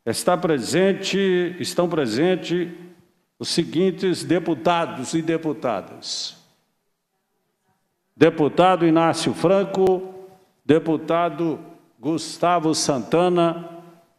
estão presentes os seguintes deputados e deputadas. Deputado Inácio Franco, deputado Gustavo Santana.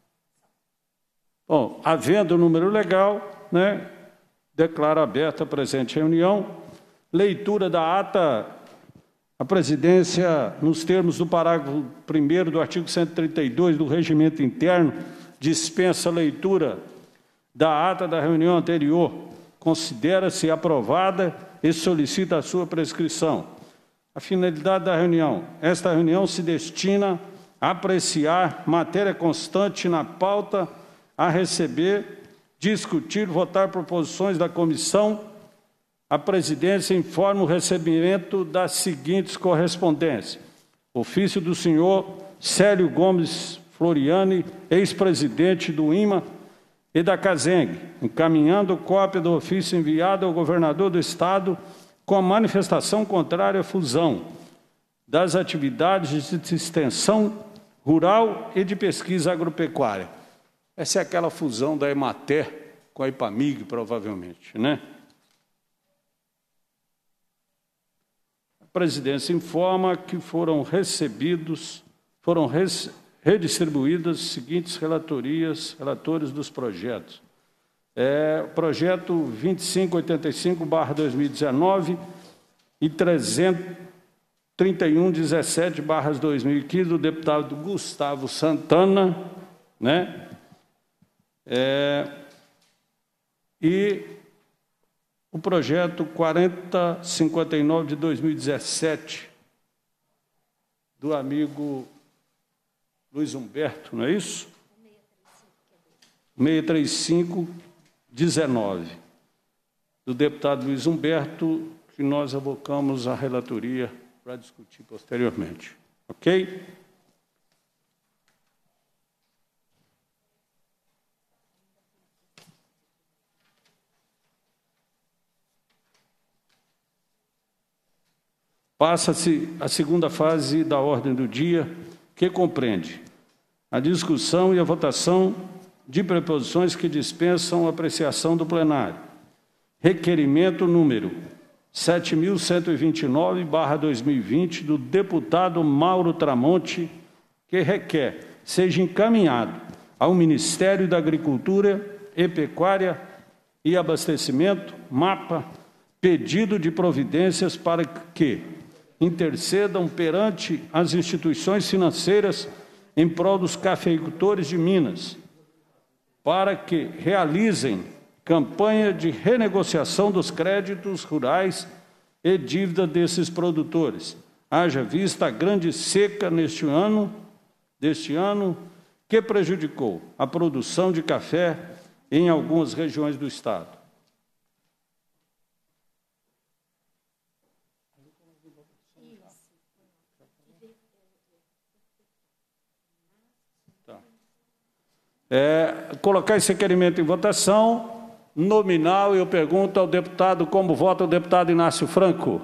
Bom, havendo número legal, né, declaro aberta a presente reunião. Leitura da ata. A presidência, nos termos do parágrafo 1º do artigo 132 do Regimento Interno, dispensa a leitura da ata da reunião anterior. Considera-se aprovada e solicita a sua prescrição. A finalidade da reunião. Esta reunião se destina a apreciar matéria constante na pauta, a receber, discutir, votar proposições da comissão. A presidência informa o recebimento das seguintes correspondências. Ofício do senhor Célio Gomes Floriani, ex-presidente do IMA e da CASENG, encaminhando cópia do ofício enviado ao governador do Estado com a manifestação contrária à fusão das atividades de extensão rural e de pesquisa agropecuária. Essa é aquela fusão da Emater com a Ipamig, provavelmente, né? A presidência informa que foram redistribuídas as seguintes relatores dos projetos. Projeto 2585/2019 e 33117/2015 do deputado Gustavo Santana, né? E o projeto 4059 de 2017 do amigo Luiz Humberto, não é isso? 635/19 do deputado Luiz Humberto, que nós avocamos à relatoria para discutir posteriormente. Ok? Passa-se a segunda fase da ordem do dia, que compreende a discussão e a votação de preposições que dispensam a apreciação do plenário. Requerimento número 7.129/2020 do deputado Mauro Tramonte, que requer seja encaminhado ao Ministério da Agricultura e Pecuária e Abastecimento, MAPA, pedido de providências para que intercedam perante as instituições financeiras em prol dos cafeicultores de Minas, para que realizem campanha de renegociação dos créditos rurais e dívida desses produtores, haja vista a grande seca deste ano, que prejudicou a produção de café em algumas regiões do Estado. Colocar esse requerimento em votação nominal, eu pergunto ao deputado como vota o deputado Inácio Franco.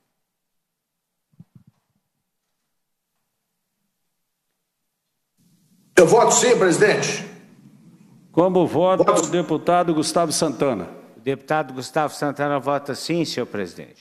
Eu voto sim, presidente. Como vota o deputado Gustavo Santana? O deputado Gustavo Santana vota sim, senhor presidente.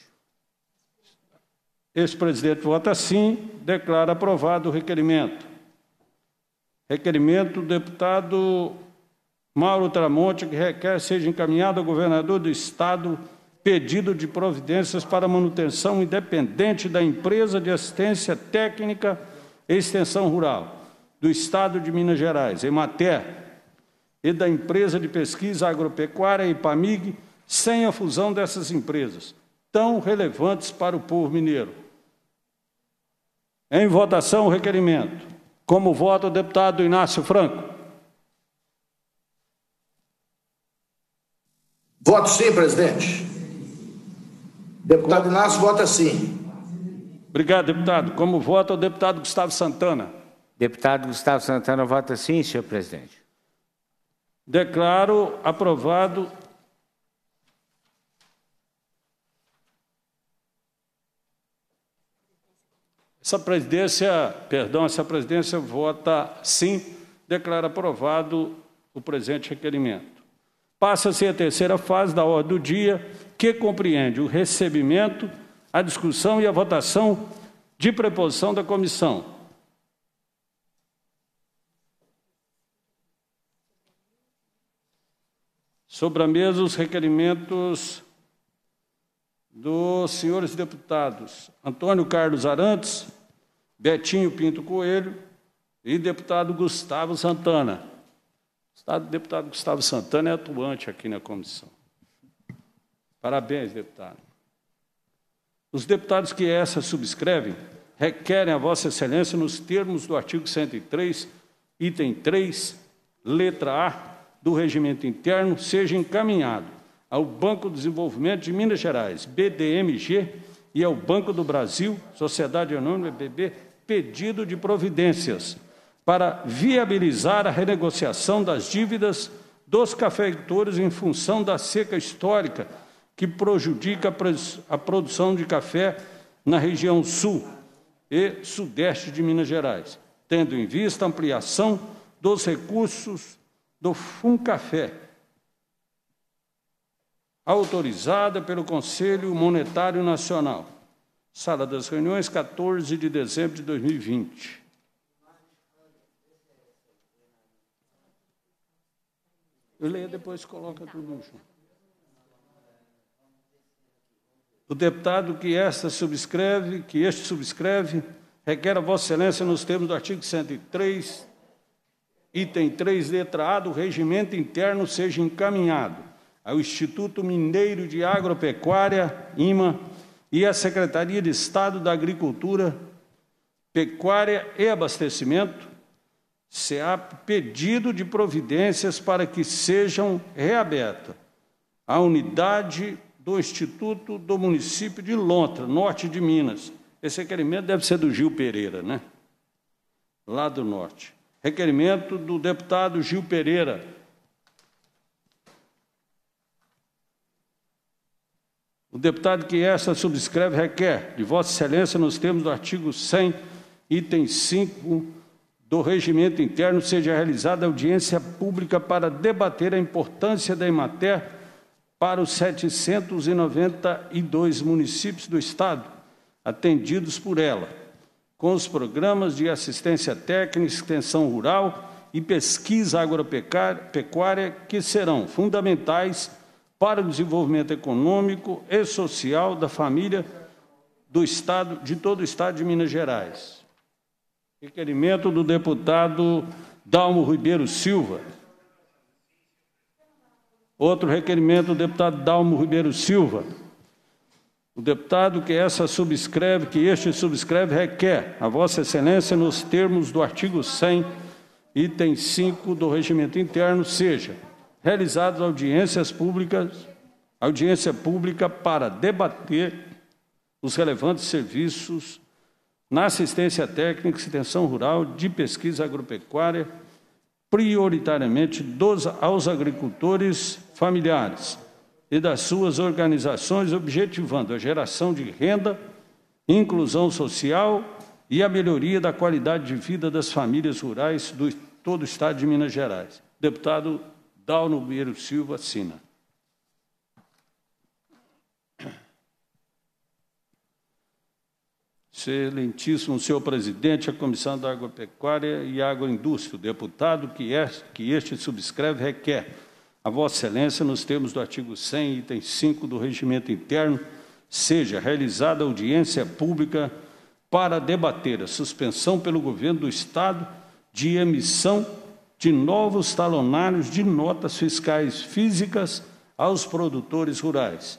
Esse presidente vota sim, declara aprovado o requerimento. Requerimento do deputado Mauro Tramonte, que requer seja encaminhado ao governador do Estado pedido de providências para manutenção independente da empresa de assistência técnica e extensão rural do Estado de Minas Gerais, Emater, e da empresa de pesquisa agropecuária, Ipamig, sem a fusão dessas empresas, tão relevantes para o povo mineiro. Em votação o requerimento. Como vota o deputado Inácio Franco? Voto sim, presidente. Deputado Inácio vota sim. Obrigado, deputado. Como vota o deputado Gustavo Santana? Deputado Gustavo Santana vota sim, senhor presidente. Declaro aprovado. Essa presidência vota sim, declara aprovado o presente requerimento. Passa-se a terceira fase da ordem do dia, que compreende o recebimento, a discussão e a votação de preposição da comissão. Sobre a mesa, os requerimentos dos senhores deputados Antônio Carlos Arantes, Betinho Pinto Coelho e deputado Gustavo Santana. O deputado Gustavo Santana é atuante aqui na comissão. Parabéns, deputado. Os deputados que essa subscrevem requerem a Vossa Excelência, nos termos do artigo 103, item 3, letra A, do Regimento Interno, seja encaminhado ao Banco do Desenvolvimento de Minas Gerais, BDMG, e ao Banco do Brasil, Sociedade Anônima, BB, pedido de providências para viabilizar a renegociação das dívidas dos cafeicultores em função da seca histórica que prejudica a produção de café na região sul e sudeste de Minas Gerais, tendo em vista a ampliação dos recursos do FUNCAFÉ, autorizada pelo Conselho Monetário Nacional. Sala das Reuniões, 14 de dezembro de 2020. Eu leio depois, coloca tudo junto. O deputado que este subscreve, requer a Vossa Excelência, nos termos do artigo 103, item 3, letra A, do Regimento Interno, seja encaminhado ao Instituto Mineiro de Agropecuária, IMA, e à Secretaria de Estado da Agricultura, Pecuária e Abastecimento, SEAP, pedido de providências para que sejam reaberta a unidade do Instituto do município de Lontra, norte de Minas. Esse requerimento deve ser do Gil Pereira, né? Lá do norte. Requerimento do deputado Gil Pereira. O deputado que esta subscreve requer de Vossa Excelência, nos termos do artigo 100, item 5 do Regimento Interno, seja realizada audiência pública para debater a importância da Emater para os 792 municípios do Estado, atendidos por ela, com os programas de assistência técnica, extensão rural e pesquisa agropecuária, que serão fundamentais para o desenvolvimento econômico e social da família do Estado, de todo o Estado de Minas Gerais. Requerimento do deputado Dalmo Ribeiro Silva. Outro requerimento do deputado Dalmo Ribeiro Silva. O deputado que este subscreve requer a Vossa Excelência, nos termos do artigo 100, item 5 do Regimento Interno, seja realizadas audiência pública para debater os relevantes serviços na assistência técnica, extensão rural, de pesquisa agropecuária, prioritariamente aos agricultores familiares e das suas organizações, objetivando a geração de renda, inclusão social e a melhoria da qualidade de vida das famílias rurais de todo o Estado de Minas Gerais. Deputado Dalmo Ribeiro Silva assina. Excelentíssimo senhor presidente, a Comissão da Agropecuária e Agroindústria, o deputado que este subscreve requer a Vossa Excelência, nos termos do artigo 100, item 5 do Regimento Interno, seja realizada audiência pública para debater a suspensão pelo governo do Estado de emissão de novos talonários de notas fiscais físicas aos produtores rurais.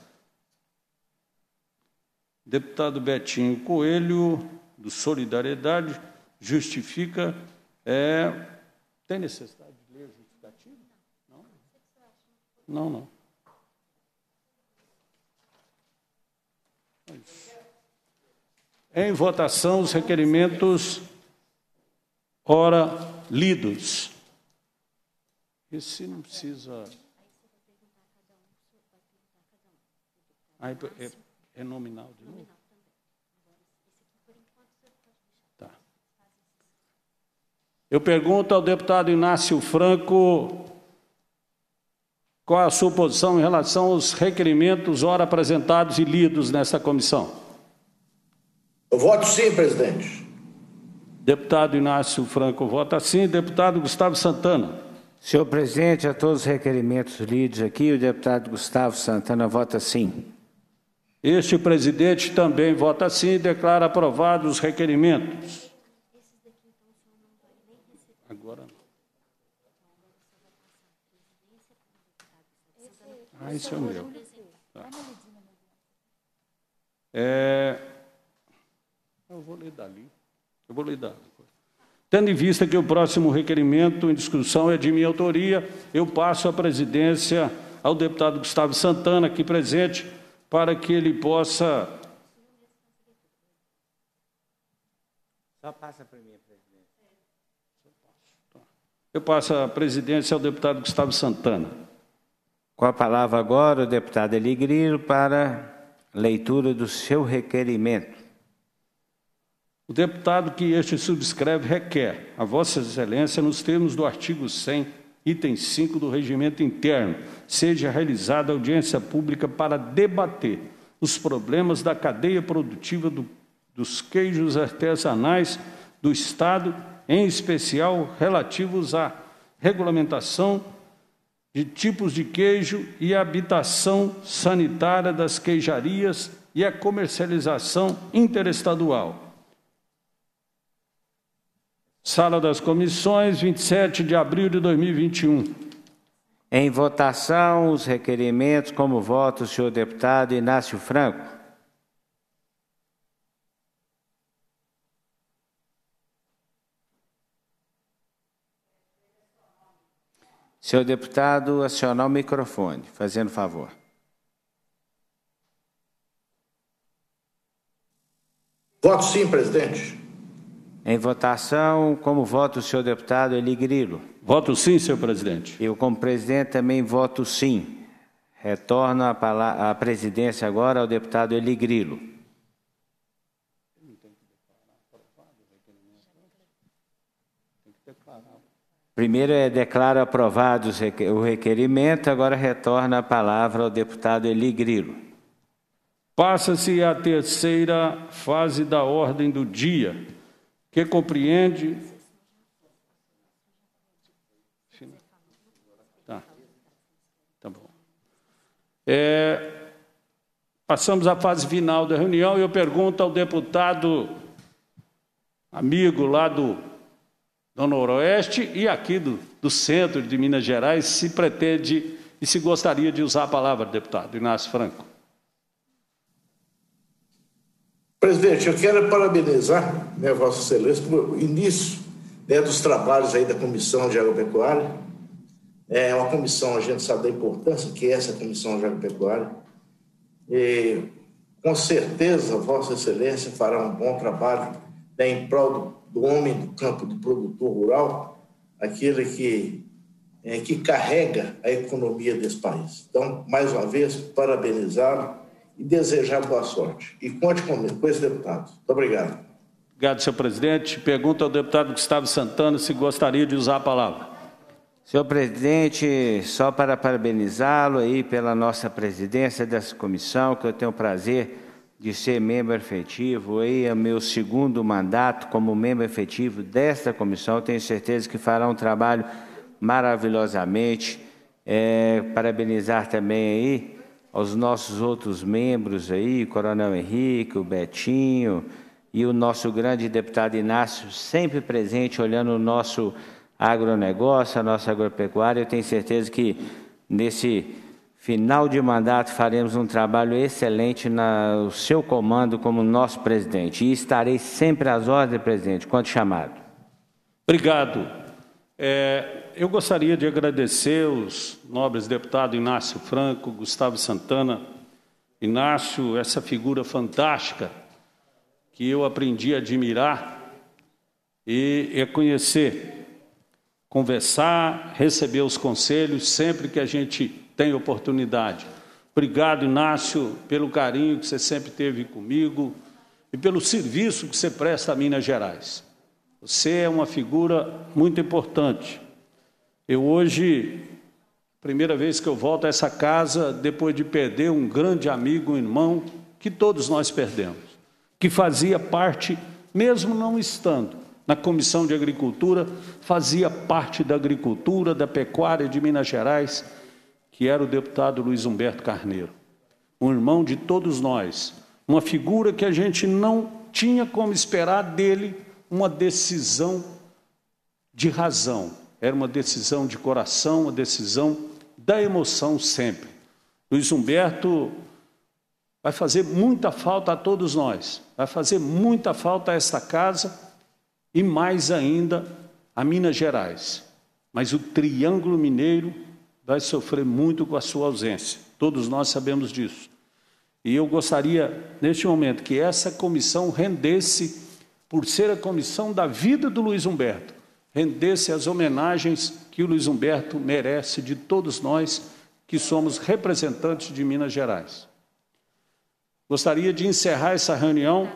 Deputado Betinho Coelho, do Solidariedade, justifica... tem necessidade de ler justificativo? Não? Não. Em votação, os requerimentos ora lidos. Esse não precisa... É nominal de novo? Tá. Eu pergunto ao deputado Inácio Franco Qual a sua posição em relação aos requerimentos ora apresentados e lidos nesta comissão? Eu voto sim, presidente. Deputado Inácio Franco vota sim. Deputado Gustavo Santana. Senhor presidente, a todos os requerimentos lidos aqui, o deputado Gustavo Santana vota sim. Este presidente também vota sim e declara aprovados os requerimentos. Agora não. Ah, esse é o meu. Tá. Eu vou ler dali. Tendo em vista que o próximo requerimento em discussão é de minha autoria, eu passo a presidência ao deputado Gustavo Santana, aqui presente, para que ele possa... Só passa para mim, presidente. Eu passo a presidência ao deputado Gustavo Santana. Com a palavra agora, o deputado Eli Grilo para leitura do seu requerimento. O deputado que este subscreve requer a Vossa Excelência, nos termos do artigo 100, item 5 do Regimento Interno, seja realizada audiência pública para debater os problemas da cadeia produtiva dos queijos artesanais do Estado, em especial relativos à regulamentação de tipos de queijo e a habitação sanitária das queijarias e a comercialização interestadual. Sala das Comissões, 27 de abril de 2021. Em votação, os requerimentos, como vota o senhor deputado Inácio Franco. Senhor deputado, acionar o microfone, fazendo favor. Voto sim, presidente. Em votação, como vota o senhor deputado Eli Grilo? Voto sim, senhor presidente. Eu, como presidente, também voto sim. Retorno a presidência agora ao deputado Eli Grilo. Primeiro declaro aprovado o requerimento, agora retorna a palavra ao deputado Eli Grilo. Passa-se a terceira fase da ordem do dia, que compreende... Tá bom. Passamos à fase final da reunião e eu pergunto ao deputado amigo lá do Noroeste e aqui do centro de Minas Gerais, se pretende e se gostaria de usar a palavra, deputado Inácio Franco. Presidente, eu quero parabenizar, Vossa Excelência, pelo início dos trabalhos aí da Comissão de Agropecuária. É uma comissão, a gente sabe da importância que é essa Comissão de Agropecuária. E, com certeza, Vossa Excelência fará um bom trabalho em prol do homem do campo, do produtor rural, aquele que carrega a economia desse país. Então, mais uma vez, parabenizá-lo e desejar boa sorte. E conte comigo, com esse deputado. Muito obrigado. Obrigado, senhor presidente. Pergunta ao deputado Gustavo Santana se gostaria de usar a palavra. Senhor presidente, só para parabenizá-lo aí pela nossa presidência dessa comissão, que eu tenho o prazer de ser membro efetivo, aí é meu segundo mandato como membro efetivo desta comissão. Tenho certeza que fará um trabalho maravilhosamente. Parabenizar também aí aos nossos outros membros aí, o Coronel Henrique, o Betinho e o nosso grande deputado Inácio, sempre presente, olhando o nosso agronegócio, a nossa agropecuária. Eu tenho certeza que nesse final de mandato faremos um trabalho excelente no seu comando como nosso presidente. E estarei sempre às ordens, presidente, quando chamado. Obrigado. Eu gostaria de agradecer os nobres deputados Inácio Franco, Gustavo Santana. Inácio, essa figura fantástica que eu aprendi a admirar e a conhecer, conversar, receber os conselhos sempre que a gente tem oportunidade. Obrigado, Inácio, pelo carinho que você sempre teve comigo e pelo serviço que você presta a Minas Gerais. Você é uma figura muito importante. Eu hoje Primeira vez que eu volto a essa casa depois de perder um grande amigo, um irmão, que todos nós perdemos, que fazia parte, mesmo não estando na Comissão de Agricultura, fazia parte da agricultura, da pecuária de Minas Gerais, que era o deputado Luiz Humberto Carneiro. Um irmão de todos nós, uma figura que a gente não tinha como esperar dele uma decisão de razão. Era uma decisão de coração, uma decisão da emoção sempre. Luiz Humberto vai fazer muita falta a todos nós, vai fazer muita falta a esta casa e mais ainda a Minas Gerais. Mas o Triângulo Mineiro vai sofrer muito com a sua ausência. Todos nós sabemos disso. E eu gostaria, neste momento, que essa comissão rendesse, por ser a comissão da vida do Luiz Humberto, rendesse as homenagens que o Luiz Humberto merece de todos nós que somos representantes de Minas Gerais. Gostaria de encerrar essa reunião.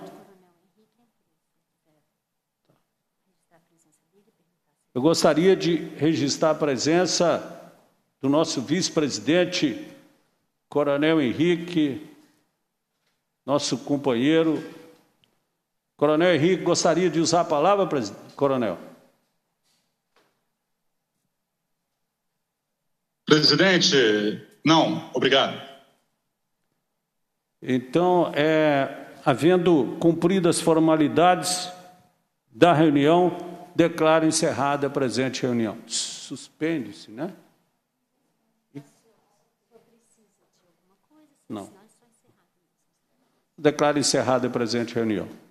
Eu gostaria de registrar a presença do nosso vice-presidente, Coronel Henrique, nosso companheiro. Coronel Henrique, gostaria de usar a palavra, Coronel? Presidente, não, obrigado. Então, havendo cumprido as formalidades da reunião, declaro encerrada a presente reunião. Suspende-se, né? Não. Declaro encerrada a presente reunião.